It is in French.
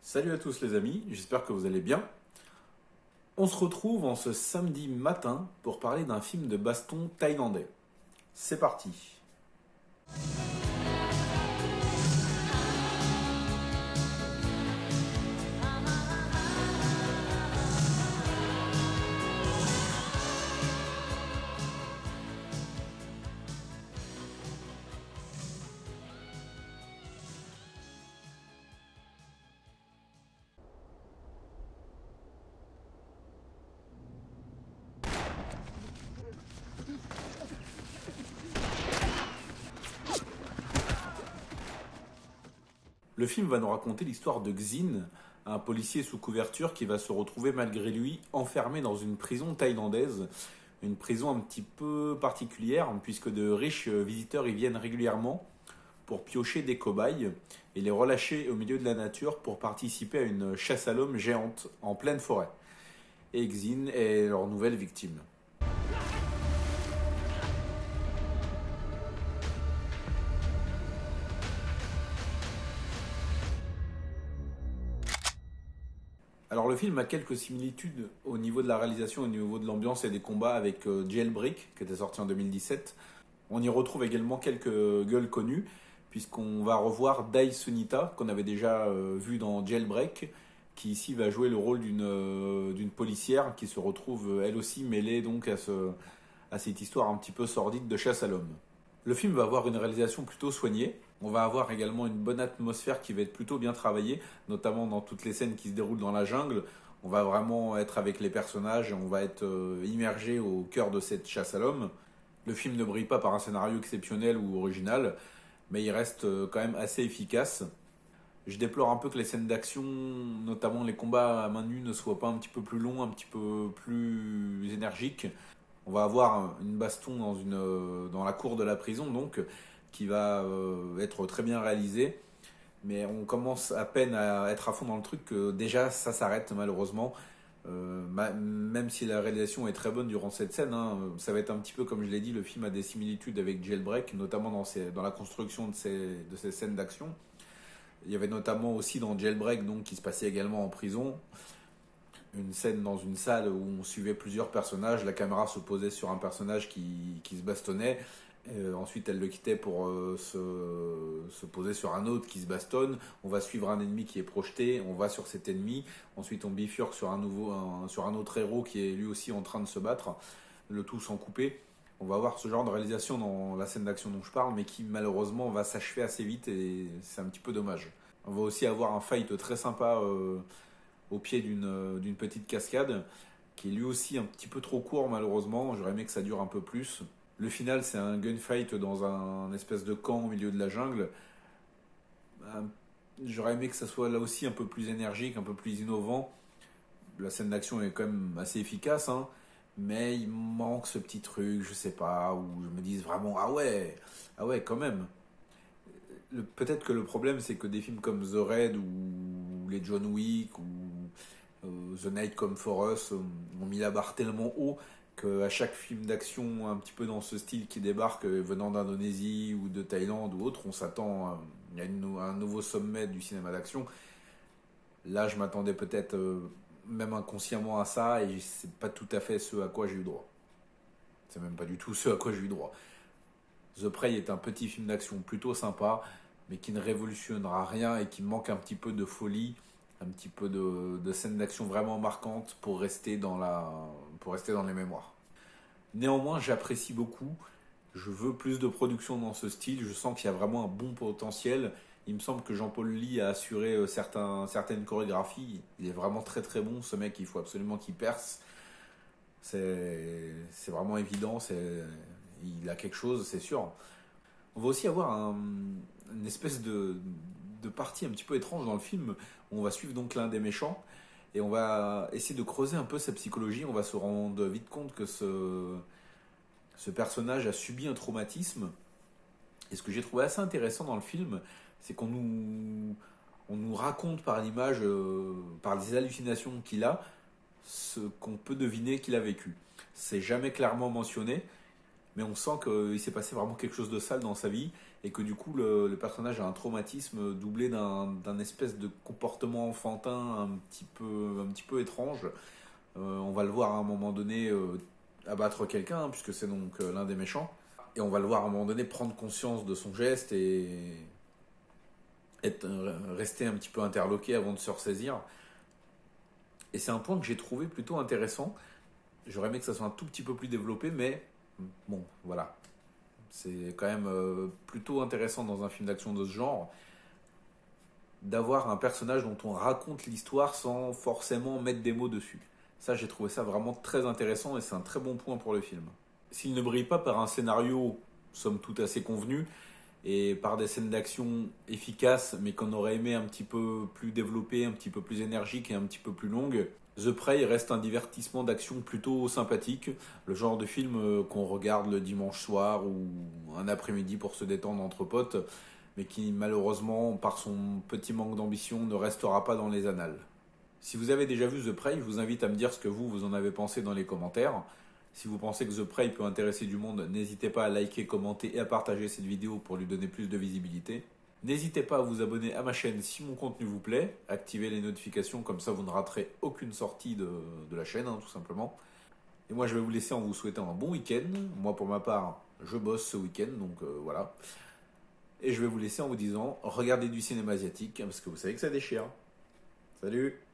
Salut à tous les amis, j'espère que vous allez bien. On se retrouve en ce samedi matin pour parler d'un film de baston thaïlandais. C'est parti. Le film va nous raconter l'histoire de Xin, un policier sous couverture qui va se retrouver malgré lui enfermé dans une prison thaïlandaise. Une prison un petit peu particulière puisque de riches visiteurs y viennent régulièrement pour piocher des cobayes et les relâcher au milieu de la nature pour participer à une chasse à l'homme géante en pleine forêt. Et Xin est leur nouvelle victime. Alors le film a quelques similitudes au niveau de la réalisation, au niveau de l'ambiance et des combats avec Jailbreak, qui était sorti en 2017. On y retrouve également quelques gueules connues, puisqu'on va revoir Dai Sunita, qu'on avait déjà vu dans Jailbreak, qui ici va jouer le rôle d'une policière qui se retrouve elle aussi mêlée donc à cette histoire un petit peu sordide de chasse à l'homme. Le film va avoir une réalisation plutôt soignée. On va avoir également une bonne atmosphère qui va être plutôt bien travaillée, notamment dans toutes les scènes qui se déroulent dans la jungle. On va vraiment être avec les personnages, on va être immergé au cœur de cette chasse à l'homme. Le film ne brille pas par un scénario exceptionnel ou original, mais il reste quand même assez efficace. Je déplore un peu que les scènes d'action, notamment les combats à main nue, ne soient pas un petit peu plus longs, un petit peu plus énergiques. On va avoir une baston dans la cour de la prison, donc, qui va être très bien réalisée. Mais on commence à peine à être à fond dans le truc que déjà ça s'arrête malheureusement. Même si la réalisation est très bonne durant cette scène, hein, ça va être un petit peu comme je l'ai dit, le film a des similitudes avec Jailbreak, notamment dans la construction de ces scènes d'action. Il y avait notamment aussi dans Jailbreak, donc, qui se passait également en prison, une scène dans une salle où on suivait plusieurs personnages. La caméra se posait sur un personnage qui se bastonnait. Ensuite, elle le quittait pour se poser sur un autre qui se bastonne. On va suivre un ennemi qui est projeté. On va sur cet ennemi. Ensuite, on bifurque sur sur un autre héros qui est lui aussi en train de se battre. Le tout sans couper. On va avoir ce genre de réalisation dans la scène d'action dont je parle, mais qui malheureusement va s'achever assez vite et c'est un petit peu dommage. On va aussi avoir un fight très sympa au pied d'une petite cascade, qui est lui aussi un petit peu trop court malheureusement. J'aurais aimé que ça dure un peu plus. Le final, c'est un gunfight dans un espèce de camp au milieu de la jungle. J'aurais aimé que ça soit là aussi un peu plus énergique, un peu plus innovant. La scène d'action est quand même assez efficace, hein, mais il manque ce petit truc, je sais pas, où je me dise vraiment ah ouais, quand même. Peut-être que le problème, c'est que des films comme The Raid ou les John Wick ou The Night Come For Us ont mis la barre tellement haut qu'à chaque film d'action un petit peu dans ce style qui débarque venant d'Indonésie ou de Thaïlande ou autre, on s'attend à un nouveau sommet du cinéma d'action. Là, je m'attendais peut-être même inconsciemment à ça et c'est pas tout à fait ce à quoi j'ai eu droit. C'est même pas du tout ce à quoi j'ai eu droit. The Prey est un petit film d'action plutôt sympa, mais qui ne révolutionnera rien et qui manque un petit peu de folie, un petit peu de scènes d'action vraiment marquantes pour rester dans les mémoires. Néanmoins, j'apprécie beaucoup. Je veux plus de production dans ce style. Je sens qu'il y a vraiment un bon potentiel. Il me semble que Jean-Paul Ly a assuré certaines chorégraphies. Il est vraiment très très bon. Ce mec, il faut absolument qu'il perce. C'est vraiment évident. Il a quelque chose, c'est sûr. On va aussi avoir une espèce de partie un petit peu étrange dans le film où on va suivre donc l'un des méchants et on va essayer de creuser un peu sa psychologie. On va se rendre vite compte que ce personnage a subi un traumatisme. Et ce que j'ai trouvé assez intéressant dans le film, c'est on nous raconte par l'image, par les hallucinations qu'il a, ce qu'on peut deviner qu'il a vécu. C'est jamais clairement mentionné, mais on sent qu'il s'est passé vraiment quelque chose de sale dans sa vie et que du coup le personnage a un traumatisme doublé d'un espèce de comportement enfantin un petit peu étrange. On va le voir à un moment donné abattre quelqu'un, hein, puisque c'est donc l'un des méchants. Et on va le voir à un moment donné prendre conscience de son geste et rester un petit peu interloqué avant de se ressaisir. Et c'est un point que j'ai trouvé plutôt intéressant. J'aurais aimé que ça soit un tout petit peu plus développé, mais bon, voilà. C'est quand même plutôt intéressant dans un film d'action de ce genre d'avoir un personnage dont on raconte l'histoire sans forcément mettre des mots dessus. Ça, j'ai trouvé ça vraiment très intéressant et c'est un très bon point pour le film. S'il ne brille pas par un scénario, somme toute assez convenu, et par des scènes d'action efficaces, mais qu'on aurait aimé un petit peu plus développées, un petit peu plus énergiques et un petit peu plus longues, The Prey reste un divertissement d'action plutôt sympathique, le genre de film qu'on regarde le dimanche soir ou un après-midi pour se détendre entre potes, mais qui malheureusement, par son petit manque d'ambition, ne restera pas dans les annales. Si vous avez déjà vu The Prey, je vous invite à me dire ce que vous en avez pensé dans les commentaires. Si vous pensez que The Prey peut intéresser du monde, n'hésitez pas à liker, commenter et à partager cette vidéo pour lui donner plus de visibilité. N'hésitez pas à vous abonner à ma chaîne si mon contenu vous plaît, activez les notifications, comme ça vous ne raterez aucune sortie de la chaîne, hein, tout simplement. Et moi je vais vous laisser en vous souhaitant un bon week-end. Moi pour ma part, je bosse ce week-end, donc voilà. Et je vais vous laisser en vous disant, regardez du cinéma asiatique, parce que vous savez que ça déchire. Salut!